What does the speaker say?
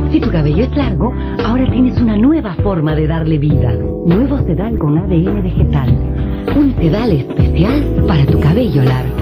Si tu cabello es largo, ahora tienes una nueva forma de darle vida. Nuevo Sedal con ADN vegetal. Un Sedal especial para tu cabello largo.